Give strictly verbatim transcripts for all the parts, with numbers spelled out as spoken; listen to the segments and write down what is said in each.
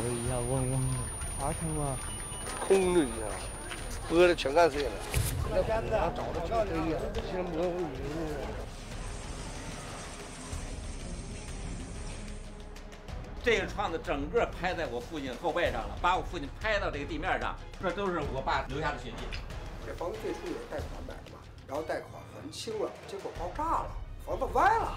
了一下，嗡嗡的，啥情况？ 空着呢，玻璃全干碎了。那杆子找着就可以，先模糊云呢。 这个窗子整个拍在我父亲后背上了，把我父亲拍到这个地面上，这都是我爸留下的血迹。 这房子最初也是贷款买的嘛，然后贷款还清了，结果爆炸了，房子歪了。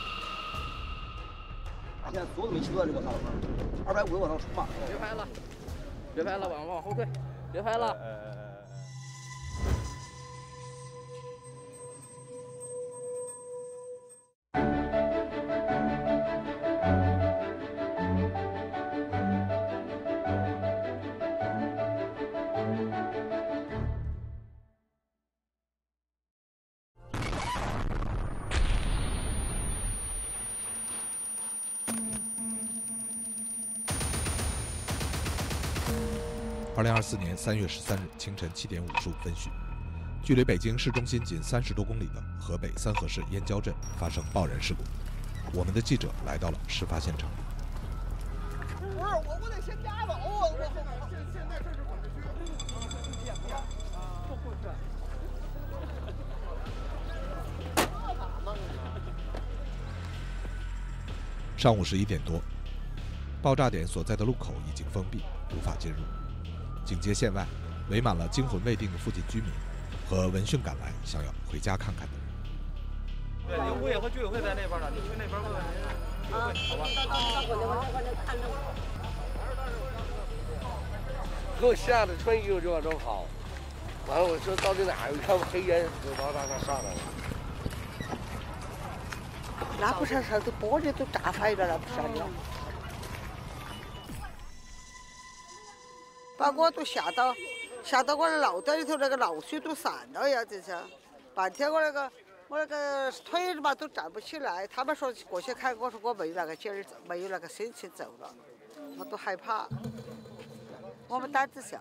现在锁都没起断，这个房子，二百五往上冲嘛。 别拍了，别拍了，往往后退，别拍了。呃二零二四年三月十三日清晨七点五十五分许，距离北京市中心仅三十多公里的河北三河市燕郊镇发生爆燃事故。我们的记者来到了事发现场。 不是我，我得先夹走啊！我现现在这是管制区，就过去。 上午十一点多，爆炸点所在的路口已经封闭，无法进入。警戒线外围满了惊魂未定的附近居民和闻讯赶来想要回家看看的人。 对，有物业和居委会在那边呢，你去那边问问人家居委会，好吧？ 给我吓得穿衣服就往这跑，完了我说到底哪儿？我看黑烟就往大厦上来了。 那不是事儿，这玻璃都炸坏了，那不是了。把我都吓到，吓到我的脑袋里头那个脑水都散了呀！这是，半天我那个我那个腿嘛都站不起来。他们说过去看，我说我没有那个劲儿，没有那个心情走了，我都害怕。我们胆子小。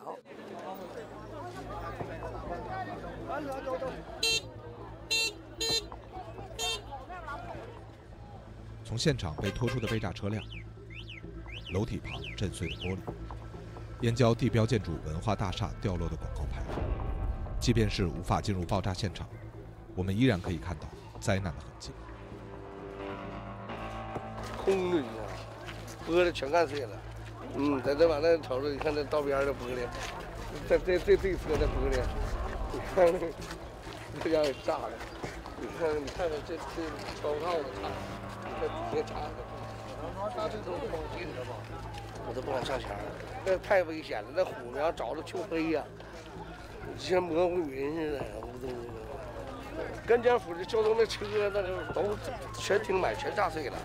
从现场被拖出的被炸车辆，楼体旁震碎的玻璃。燕郊地标建筑文化大厦掉落的广告牌，即便是无法进入爆炸现场，我们依然可以看到灾难的痕迹。 空着呢，玻璃全干碎了。嗯，在这往那瞅着，你看这道边的玻璃，在这这这侧的玻璃，你看这让给炸的。你看，你看看这这窗套子炸，这底下炸的，这都不能进了吧？我都不敢上前儿，那太危险了，那虎苗着了就黑呀，就像蘑菇云似的，乌咚乌咚。跟前府的交通的车那个都全停满，全炸碎了。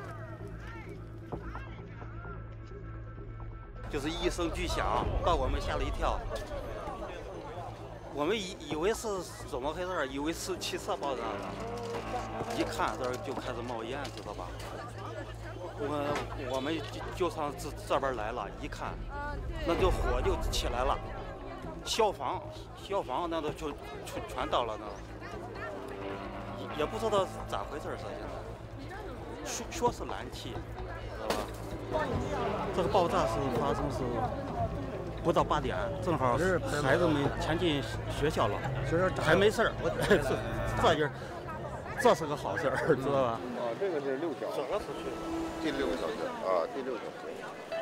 就是一声巨响，把我们吓了一跳。我们以以为是怎么回事？以为是汽车爆炸了，一看这就开始冒烟，知道吧？我我们就就上这这边来了，一看，那就火就起来了，消防消防那都就全全到了那，也不知道咋回事儿，这现在说说是燃气，知道吧？这个爆炸是发生是不到八点，正好孩子们前进学校了，还没事儿，这就这是个好事儿，知道吧？ 啊，这个是六小，整个出去了。第六个小学啊，第六个小学。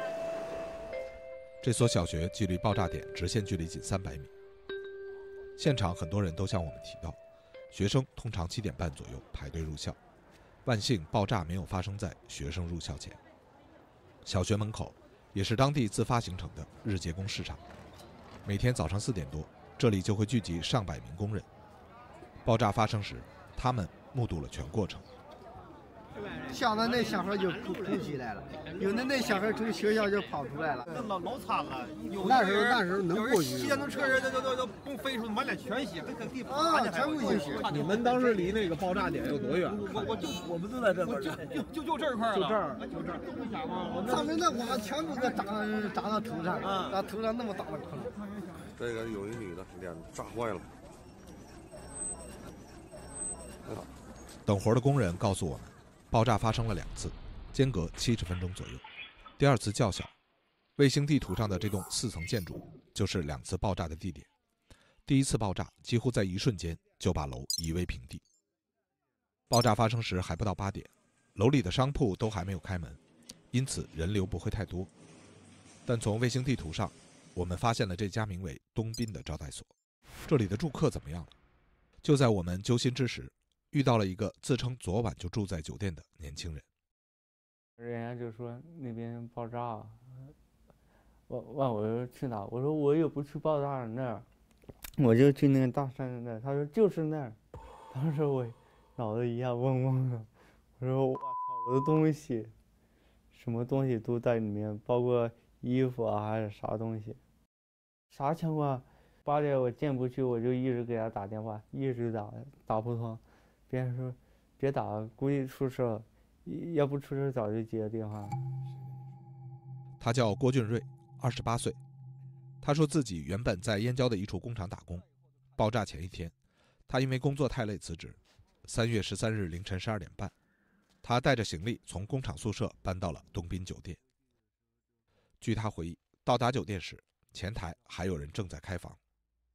这所小学距离爆炸点直线距离仅三百米。现场很多人都向我们提到，学生通常七点半左右排队入校，万幸爆炸没有发生在学生入校前。小学门口也是当地自发形成的日结工市场，每天早上四点多，这里就会聚集上百名工人。爆炸发生时，他们目睹了全过程。 想着那小孩就哭哭起来了，有的那小孩从学校就跑出来了， 老老惨了。 那时候那时候能过去， 骑电动车人都都都都飞出，满脸全血，跟跟地啊，全部进血。 你们当时离那个爆炸点有多远？ 我我就我们就在这块， 就就就就这块就这儿， 就这儿。这么想吗？ 上面那瓦全部给炸炸到头上，炸头上那么大的坑。 这个有一女的脸炸坏了。 等活的工人告诉我们，爆炸发生了两次，间隔七十分钟左右。第二次较小， 卫星地图上的这栋四层建筑就是两次爆炸的地点。第一次爆炸几乎在一瞬间就把楼夷为平地。爆炸发生时还不到八点，楼里的商铺都还没有开门，因此人流不会太多。但从卫星地图上，我们发现了这家名为东滨的招待所。这里的住客怎么样了？就在我们揪心之时，遇到了一个自称昨晚就住在酒店的年轻人。 人家就说那边爆炸，问问我说去哪？我说我也不去爆炸的那儿，我就去那个大山那儿。他说就是那儿。当时我脑子一下嗡嗡的，我说我操，我的东西，什么东西都在里面，包括衣服啊还是啥东西，啥情况？八点我进不去，我就一直给他打电话，一直打打不通。别人说别打，估计出事了，要不出事早就接电话了。 他叫郭俊瑞，二十八岁。他说自己原本在燕郊的一处工厂打工，爆炸前一天，他因为工作太累辞职。三月十三日凌晨十二点半，他带着行李从工厂宿舍搬到了东滨酒店。据他回忆，到达酒店时，前台还有人正在开房。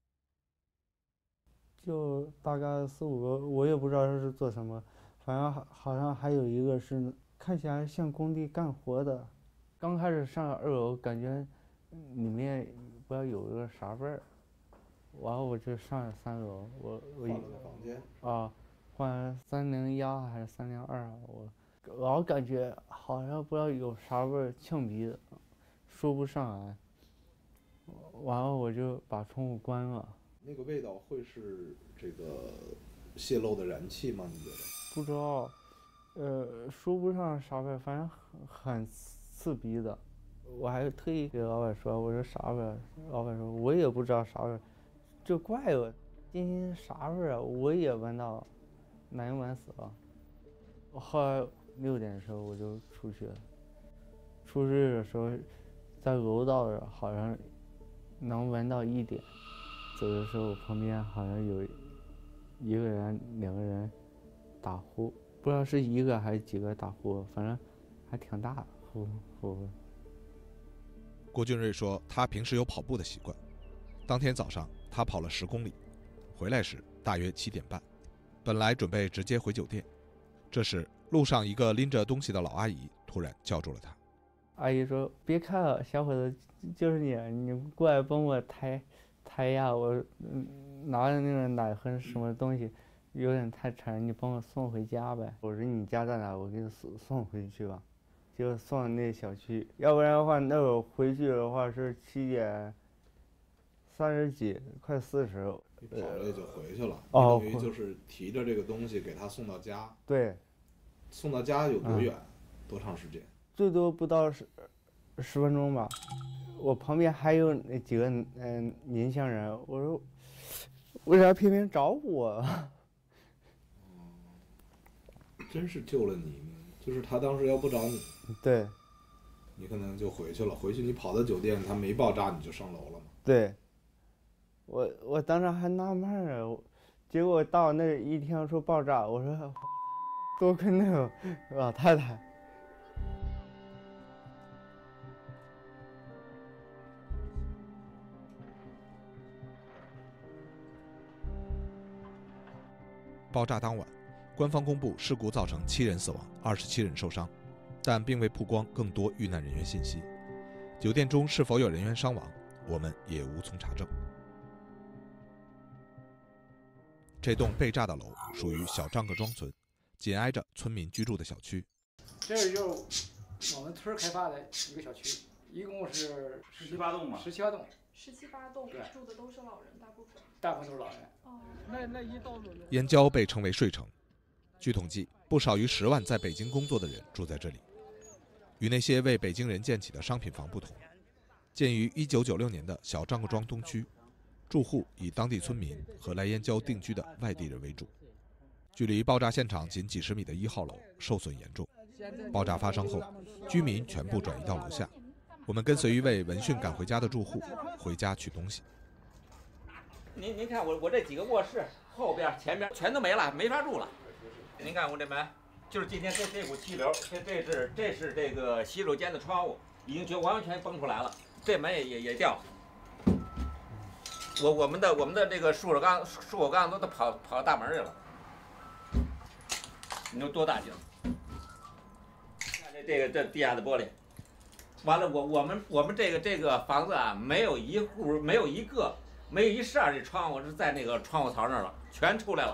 就大概四五个，我也不知道是做什么，反正好像还有一个是看起来像工地干活的。刚开始上二楼，感觉里面不知道有个啥味儿，然后我就上了三楼，我我换了个房间啊，换三零幺还是三零二啊，我老感觉好像不知道有啥味儿，呛鼻子，说不上来。然后我就把窗户关了。 那个味道会是这个泄漏的燃气吗？你觉得？ 不知道，呃，说不上啥味，反正很很刺鼻的。我还特意给老板说，我说啥味？老板说我也不知道啥味，就怪我今天啥味啊？我也闻到，难闻死了。后来六点的时候我就出去了，出去的时候在楼道这好像能闻到一点。走的时候旁边好像有一个人两个人打呼，不知道是一个还是几个打呼，反正还挺大的呼呼。 郭俊瑞说他平时有跑步的习惯，当天早上他跑了十公里，回来时大约七点半，本来准备直接回酒店，这时路上一个拎着东西的老阿姨突然叫住了他。 阿姨说别看了，小伙子，就是你，你过来帮我抬抬呀，我拿着那个奶和什么东西有点太沉，你帮我送回家呗。我说你家在哪？我给你送送回去吧，就送那小区，要不然的话，那我回去的话是七点三十几，快四十。 你跑着也就回去了， 哦， 等于就是提着这个东西给他送到家。 对， 送到家有多远？嗯、多长时间？ 最多不到十十分钟吧。我旁边还有那几个嗯、呃、年轻人，我说为啥偏偏找我？ 嗯，真是救了你一命，就是他当时要不找你， 对， 你可能就回去了。回去你跑到酒店，他没爆炸，你就上楼了嘛。 对，我我当时还纳闷儿，结果到那一听说爆炸，我说多亏那个老太太。 爆炸当晚，官方公布事故造成七人死亡，二十七人受伤，但并未曝光更多遇难人员信息。酒店中是否有人员伤亡，我们也无从查证。这栋被炸的楼属于小张各庄村，紧挨着村民居住的小区。 这就是我们村开发的一个小区，一共是十七八栋嘛， 十七八栋。 十七八栋住的都是老人，大部分。 大部分都是老人。 哦，那那一栋。 燕郊被称为睡城，据统计，不少于十万在北京工作的人住在这里。与那些为北京人建起的商品房不同，建于一九九六年的小张各庄东区，住户以当地村民和来燕郊定居的外地人为主。距离爆炸现场仅几十米的一号楼受损严重，爆炸发生后，居民全部转移到楼下。我们跟随一位闻讯赶回家的住户回家取东西。 您您看我我这几个卧室后边前边全都没了，没法住了。您看我这门， 就是今天这这股气流，这这是这是这个洗手间的窗户，已经全完全崩出来了，这门也也也掉。我我们的我们的这个树火缸树火缸都都跑跑大门去了，你说多大劲？看这这个这地下的玻璃，完了我我们我们这个这个房子啊，没有一户没有一个没有一扇这窗户是在那个窗户槽那儿了，全出来了，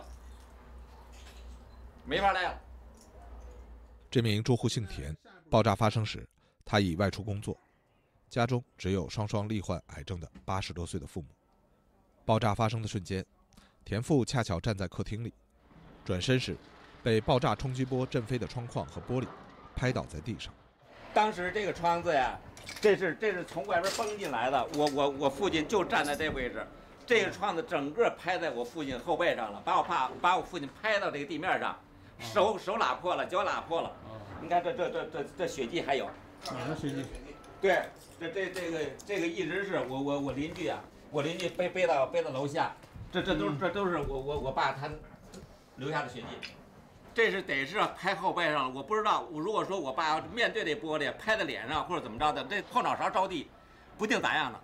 没法来了。 这名住户姓田，爆炸发生时，他已外出工作，家中只有双双罹患癌症的八十多岁的父母。爆炸发生的瞬间，田父恰巧站在客厅里，转身时，被爆炸冲击波震飞的窗框和玻璃拍倒在地上。 当时这个窗子呀，这是这是从外边崩进来的，我我我父亲就站在这位置，这个窗子整个拍在我父亲后背上了，把我爸把我父亲拍到这个地面上，手手拉破了，脚拉破了。你看这这这这这血迹还有。 哪个血迹？ 对，这这这个这个一直是我我我邻居啊。我邻居背背到背到楼下，这这都这都是我我我爸他留下的血迹，这是得是拍后背上了。我不知道，我如果说我爸要面对这玻璃拍在脸上或者怎么着的，这后脑勺着地，不定咋样呢。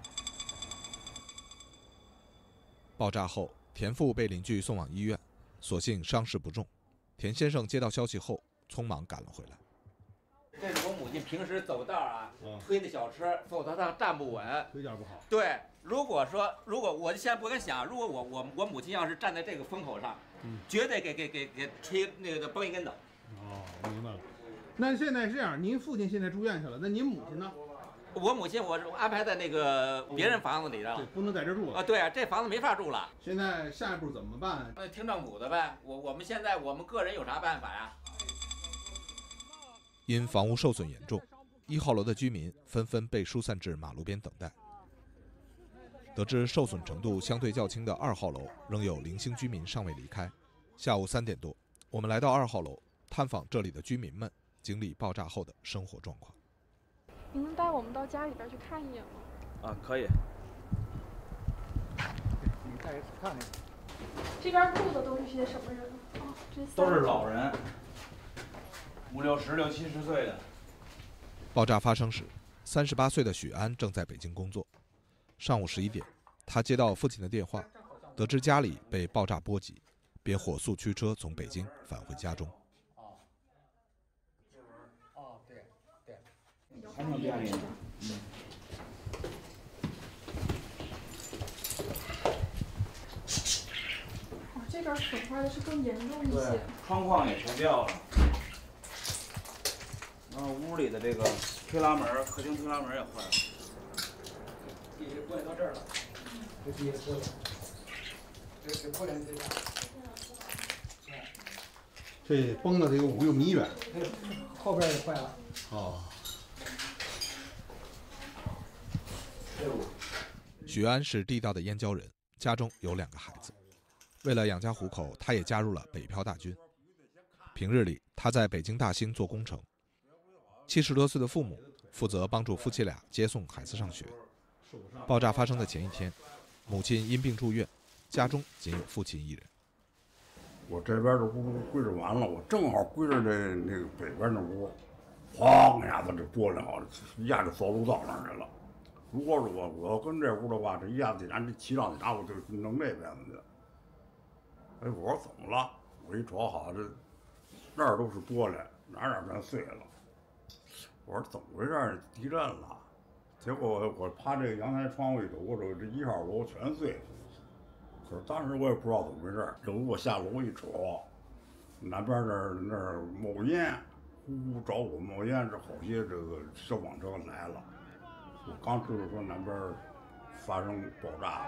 爆炸后，田父被邻居送往医院，所幸伤势不重。田先生接到消息后，匆忙赶了回来。 这是我母亲平时走道啊，推的小车，否则她站不稳， 腿脚不好。 对。如果说，如果我现在不敢想，如果我我我母亲要是站在这个风口上，嗯、绝对给给给给吹那个崩一跟头。 哦，明白了。那现在是这样，您父亲现在住院去了，那您母亲呢？ 我母亲我是安排在那个别人房子里了， 对，不能在这住了。 啊，对啊，这房子没法住了。 现在下一步怎么办？ 那听政府的呗。我我们现在我们个人有啥办法呀？ 因房屋受损严重，一号楼的居民纷纷被疏散至马路边等待。得知受损程度相对较轻的二号楼仍有零星居民尚未离开。下午三点多，我们来到二号楼，探访这里的居民们经历爆炸后的生活状况。 您能带我们到家里边去看一眼吗？ 啊，可以。 你带人看看。 这边住的都是些什么人？哦，这都是老人，五六十、六七十岁的。 爆炸发生时，三十八岁的许安正在北京工作。上午十一点，他接到父亲的电话，得知家里被爆炸波及，便火速驱车从北京返回家中。 哦，对对， 还能便利。嗯。 哦，这边损坏的是更严重一些。 对，窗框也全掉了。然后屋里的这个推拉门，客厅推拉门也坏了。 地是过来到这儿了，这地是过来，这是过来这家。 这崩了得有五六米远。 后边也坏了。 哦。 许安是地道的燕郊人，家中有两个孩子。为了养家糊口，他也加入了北漂大军。平日里，他在北京大兴做工程。七十多岁的父母负责帮助夫妻俩接送孩子上学。爆炸发生的前一天，母亲因病住院，家中仅有父亲一人。 我这边的屋归置完了，我正好归置这那个北边的屋，哐一下子这玻璃好一下就扫路道上去了。如果是我我要跟这屋的话，这一下子咱这齐上拿我就弄那边子去。哎，我说怎么了？我一瞅好，这那儿都是玻璃，哪哪全碎了。我说怎么回事？地震了。结果我我趴这个阳台窗户一瞅，我说这一号楼全碎了。可是当时我也不知道怎么回事，等我下楼一瞅，南边那儿那儿冒烟，呼呼着火冒烟，这好些这个消防车来了。我刚知道说南边发生爆炸了。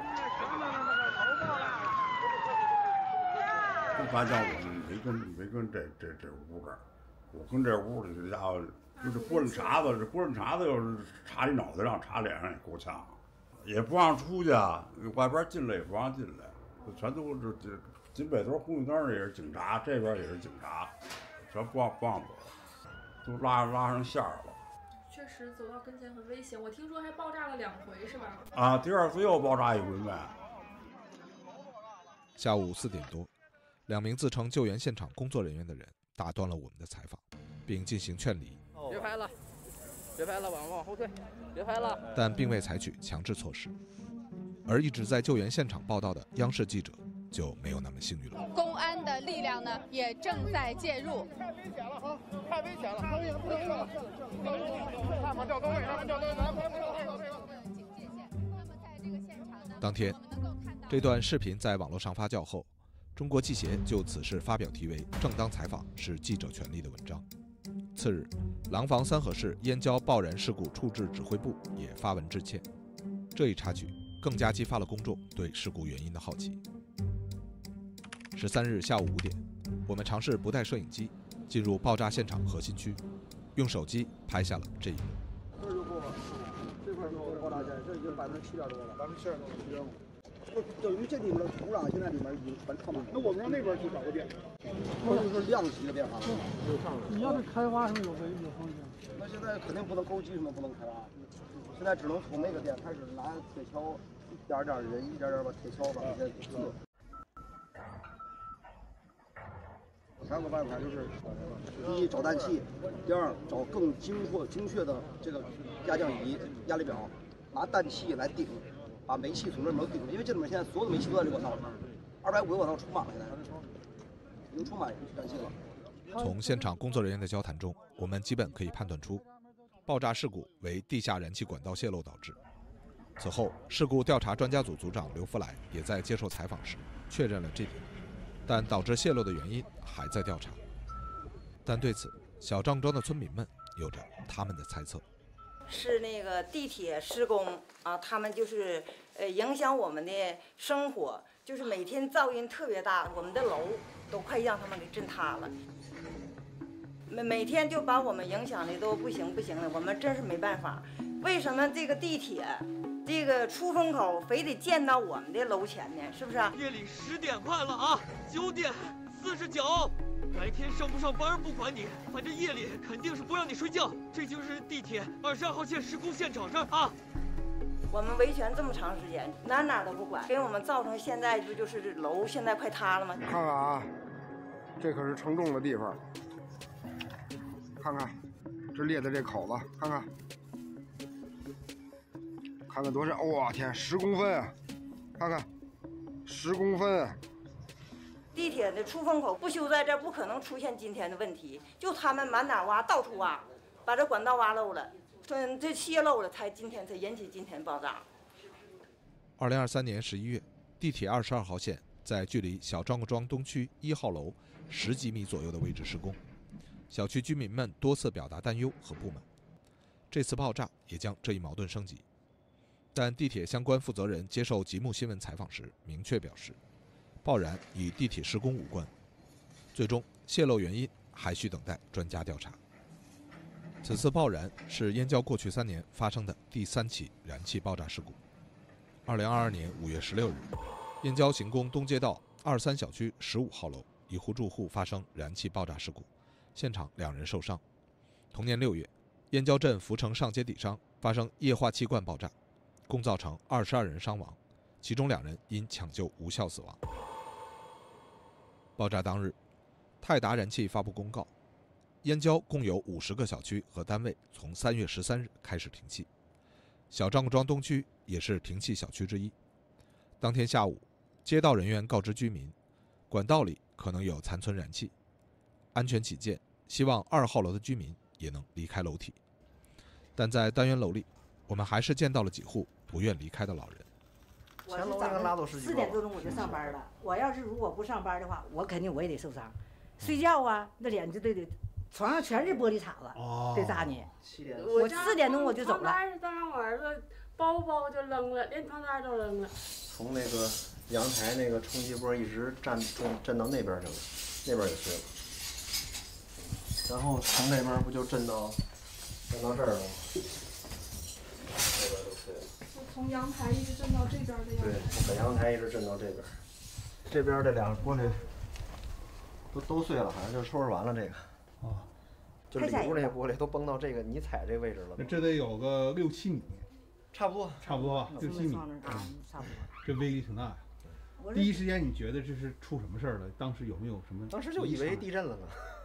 就发现我们没跟没跟这这这屋这儿，我跟这屋里这家伙。就这玻璃碴子，这玻璃碴子要是插你脑袋上、插脸上也够呛，也不让出去啊，外边进来也不让进来，全都是这金北头红绿灯也是警察，这边也是警察，全不让不让走，都拉拉上线了。 确实走到跟前很危险，我听说还爆炸了两回，是吧？ 啊，第二次又爆炸一回呗。 下午四点多，两名自称救援现场工作人员的人打断了我们的采访，并进行劝离。 别拍了，别拍了，往往后退，别拍了。 但并未采取强制措施。而一直在救援现场报道的央视记者就没有那么幸运了。 公安的力量呢，也正在介入。 太危险了啊！太危险了！不能不能了！看吧，掉沟里，看吧，掉沟里，来，快快快快快！ 当天，这段视频在网络上发酵后，中国记协就此事发表题为“正当采访是记者权利”的文章。次日，廊坊三河市燕郊爆燃事故处置指挥部也发文致歉。这一插曲更加激发了公众对事故原因的好奇。十三日下午五点，我们尝试不带摄影机进入爆炸现场核心区，用手机拍下了这一幕。 这就够了，这块够爆炸线，这已经百分之七点多了，百分之七点多了，七点五。等于这里面的土壤现在里面已经全套满了。 那我们让那边去找个点， 那就是量级的变化。 你要是开挖什么有危有风险？ 那现在肯定不能沟基什么不能开挖，现在只能从那个点开始拿铁锹，一点点人一点点把铁锹把这些锯。还有个办法就是，第一找氮气，第二找更精确精确的这个压降仪、压力表，拿氮气来顶，把煤气从这里面顶出，因为这里面现在所有的煤气都在这管道里面，二百五个管道充满了，现在已经充满氮气了。 从现场工作人员的交谈中，我们基本可以判断出，爆炸事故为地下燃气管道泄漏导致。此后，事故调查专家组组长刘福来也在接受采访时确认了这点。但导致泄漏的原因还在调查。但对此，小张庄的村民们有着他们的猜测。 是那个地铁施工啊，他们就是呃影响我们的生活，就是每天噪音特别大，我们的楼都快让他们给震塌了。每每天就把我们影响的都不行不行的，我们真是没办法。为什么这个地铁？这个出风口非得建到我们的楼前呢，是不是？ 夜里十点快了啊，九点四十九。白天上不上班不管你，反正夜里肯定是不让你睡觉。这就是地铁二十二号线施工现场这儿啊。 我们维权这么长时间，哪哪都不管，给我们造成现在不就是楼现在快塌了吗？ 看看啊，这可是承重的地方。看看，这裂的这口子，看看。看看多少？哇天，十公分啊！看看，十公分。 地铁的出风口不修在这儿，不可能出现今天的问题。就他们满哪挖，到处挖，把这管道挖漏了，这这泄漏了，才今天才引起今天爆炸。 二零二三年十一月，地铁二十二号线在距离小张庄东区一号楼十几米左右的位置施工，小区居民们多次表达担忧和不满。这次爆炸也将这一矛盾升级。但地铁相关负责人接受极目新闻采访时明确表示，爆燃与地铁施工无关，最终泄漏原因还需等待专家调查。此次爆燃是燕郊过去三年发生的第三起燃气爆炸事故。二零二二年五月十六日，燕郊行宫东街道二三小区十五号楼一户住户发生燃气爆炸事故，现场两人受伤。同年六月，燕郊镇福城上街底商发生液化气罐爆炸，共造成二十二人伤亡，其中两人因抢救无效死亡。爆炸当日，泰达燃气发布公告，燕郊共有五十个小区和单位从三月十三日开始停气，小张庄东区也是停气小区之一。当天下午，街道人员告知居民，管道里可能有残存燃气，安全起见，希望二号楼的居民也能离开楼体。但在单元楼里，我们还是见到了几户不愿离开的老人。 我是早上四点多钟我就上班了，我要是如果不上班的话，我肯定我也得受伤。睡觉啊，那脸就对得，床上全是玻璃碴子， 哦、 得扎你。 我四点钟我就走了。 床单都让我儿子包包就扔了，连床单都扔了。 从那个阳台那个冲击波一直震震震到那边去了，那边也碎了。然后从那边不就震到震到这儿了吗？这边都碎了。 从阳台一直震到这边的阳台。 对，从阳台一直震到这边。这边这两个玻璃都都碎了，好像就收拾完了这个。哦。就里屋那些玻璃都崩到这个你踩这位置了。 这得有个六七米。 差不多。 差不多吧，六七米。 嗯，差不多。 这威力挺大呀。第一时间你觉得这是出什么事儿了？当时有没有什么？ 当时就以为地震了呢。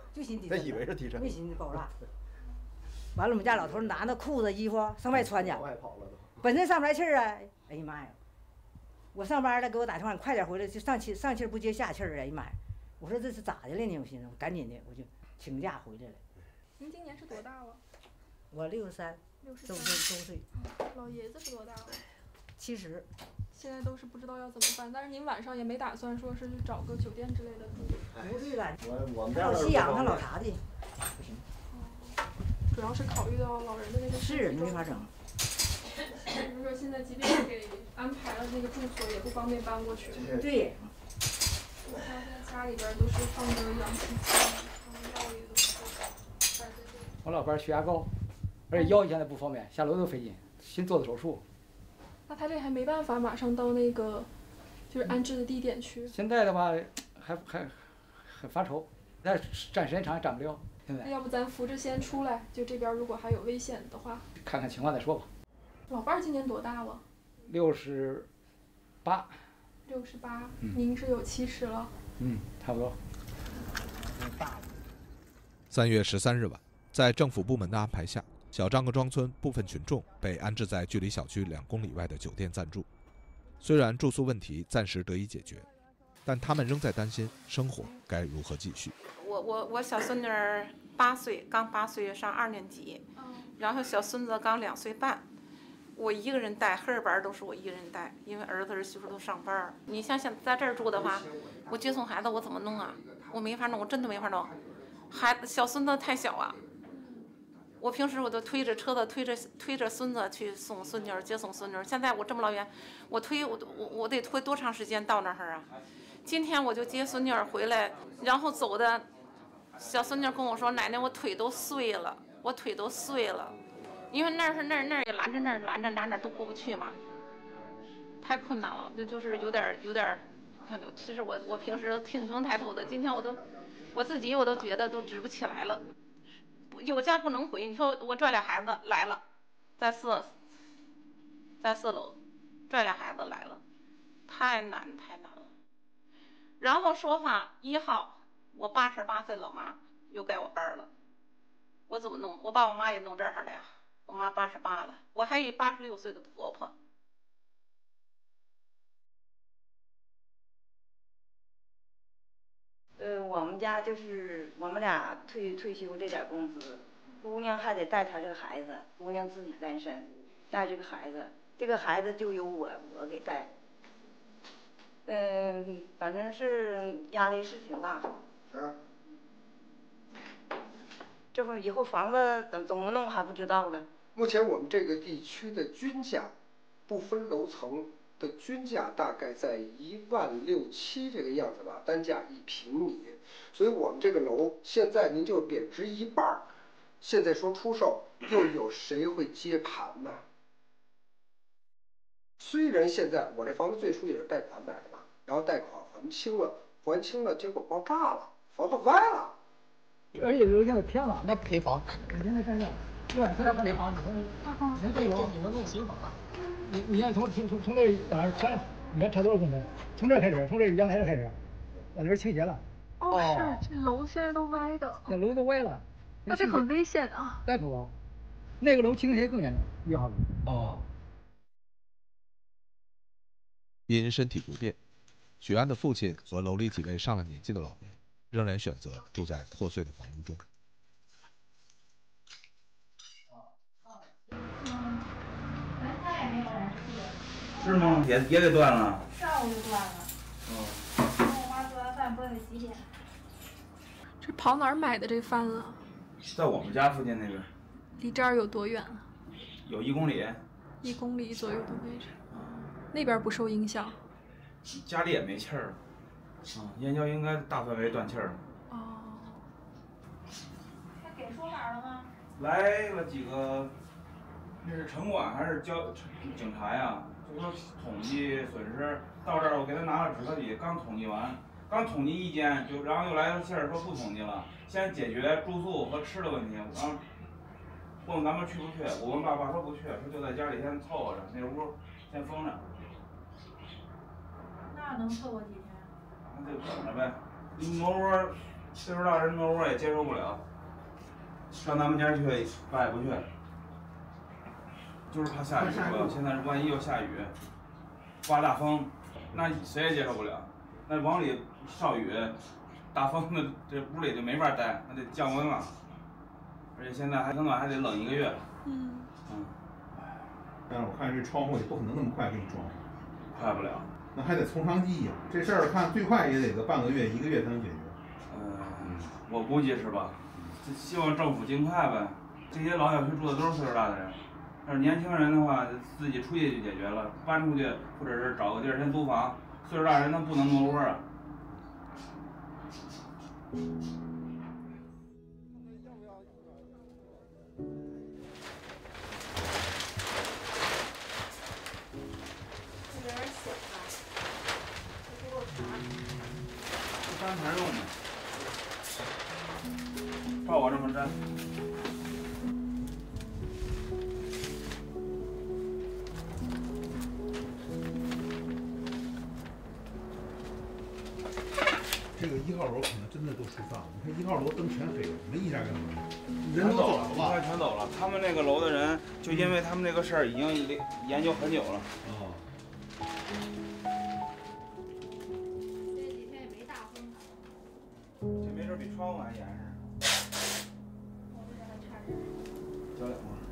就寻地他以为是地震， 没寻爆炸。完了，我们家老头拿那裤子、衣服上外穿去，本身上不来气儿啊！哎呀妈呀！我上班了，给我打电话，你快点回来，就上气上气儿不接下气儿啊！哎呀妈呀！我说这是咋的了呢？我寻思，我赶紧的，我就请假回来了。 您今年是多大了？ 我六十三， 六十周周周岁。 老爷子是多大了？ 七十。 现在都是不知道要怎么办，但是您晚上也没打算说是去找个酒店之类的住？ 不对了， 我我们还有吸氧，还老啥的， 不行。主要是考虑到老人的那个是没法整。 比如说现在即便是给安排了那个住所，也不方便搬过去。 对。 我看现在家里边都是放着氧气机，放药也都是摆在这里。 我老伴儿血压高，而且腰现在不方便，下楼都费劲，新做的手术。 那他这还没办法马上到那个就是安置的地点去。 现在的话还还很发愁，那站时间长也站不了。现在那要不咱扶着先出来，就这边如果还有危险的话， 看看情况再说吧。 老伴儿今年多大了？ 六十八。 六十八，您是有七十了。 嗯，差不多。 三月十三日晚，在政府部门的安排下，小张各庄村部分群众被安置在距离小区两公里外的酒店暂住。虽然住宿问题暂时得以解决，但他们仍在担心生活该如何继续。 我我我小孙女儿八岁，刚八岁上二年级，然后小孙子刚两岁半。我一个人带，黑儿班都是我一个人带，因为儿子儿媳妇都上班。你像像在这儿住的话，我接送孩子我怎么弄啊？我没法弄，我真的没法弄。孩子小孙子太小啊，我平时我都推着车子推着推着孙子去送孙女儿接送孙女儿。现在我这么老远，我推我我我得推多长时间到那儿啊？今天我就接孙女儿回来，然后走的，小孙女儿跟我说：“奶奶，我腿都碎了，我腿都碎了。”因为那儿是那儿那儿也拦着那儿拦着哪哪都过不去嘛，太困难了，这就是有点有点，看其实我我平时挺胸抬头的，今天我都我自己我都觉得都直不起来了，有家不能回。你说我拽俩孩子来了，在四在四楼拽俩孩子来了，太难太难了。然后说话一号，我八十八岁老妈又改我班了，我怎么弄？我把我妈也弄这儿了呀。我妈八十八了，我还有八十六岁的婆婆。 呃，我们家就是我们俩退退休这点工资，姑娘还得带她这个孩子，姑娘自己单身，带这个孩子，这个孩子就由我我给带。嗯、呃，反正是压力是挺大。 是。 这会儿以后房子怎怎么弄还不知道了。 目前我们这个地区的均价，不分楼层的均价大概在一万六七这个样子吧，单价一平米。所以我们这个楼现在您就贬值一半儿，现在说出售，又有谁会接盘呢？虽然现在我这房子最初也是贷款买的嘛，然后贷款还清了，还清了，结果爆炸了，房子歪了。 而且楼现在偏了，那赔房。你现在看这。对，现在不赔房，你说，你这楼你们弄新房了，你你看从从从从这哪拆，你看拆多少公分？从这开始，从这阳台这开始，把这倾斜了。 哦，是这楼现在都歪的。 那楼都歪了。 那这很危险啊。 再不啊，那个楼倾斜更严重，一号楼。哦。 因身体不便，许安的父亲和楼里几位上了年纪的老人，仍然选择住在破碎的房屋中。 是吗？也也给断了。 上午就断了。 哦。 我妈做完饭不知道得几点。这跑哪儿买的这饭啊？ 在我们家附近那边。 离这儿有多远啊？ 有一公里。 一公里左右的位置。那边不受影响。 家里也没气儿。啊，燕郊应该大范围断气儿。 哦。 他给说法了吗？ 来了几个。这是城管还是交警察呀？就说统计损失，到这儿我给他拿了纸壳笔，刚统计完，刚统计一间，就然后又来了信儿说不统计了，先解决住宿和吃的问题。然后问问咱们去不去，我跟爸爸说不去，说就在家里先凑合着，那屋先封着。 那能凑合几天？ 那就等着呗。茅窝岁数大人挪窝也接受不了，上咱们家去爸也不去，就是怕下雨主要。现在万一又下雨，刮大风，那谁也接受不了。那往里捎雨，大风那这屋里就没法待，那得降温了。而且现在还冷暖还得冷一个月。 嗯。 嗯。 但是我看这窗户也不可能那么快给你装， 快不了。 那还得从长计议。这事儿看最快也得个半个月、一个月才能解决。 嗯，我估计是吧？希望政府尽快呗。这些老小区住的都是岁数大的人，要是年轻人的话，自己出去就解决了，搬出去或者是找个地儿先租房。岁数大人他不能挪窝啊。粘盘用的，照我这么粘。 这个一号楼可能真的都疏散了，你看一号楼灯全飞了，没一家跟他们人都走了吧？ 全全走了。他们那个楼的人，就因为他们这个事儿已经研究很久了。 哦。 这没准比窗户还严实。教两块。